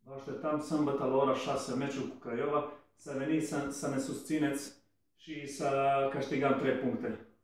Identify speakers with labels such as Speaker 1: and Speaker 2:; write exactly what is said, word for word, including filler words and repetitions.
Speaker 1: Vă așteptăm sâmbătă la ora șase, meciul cu Craiova, să veniți să, să ne susțineți și să câștigăm trei puncte.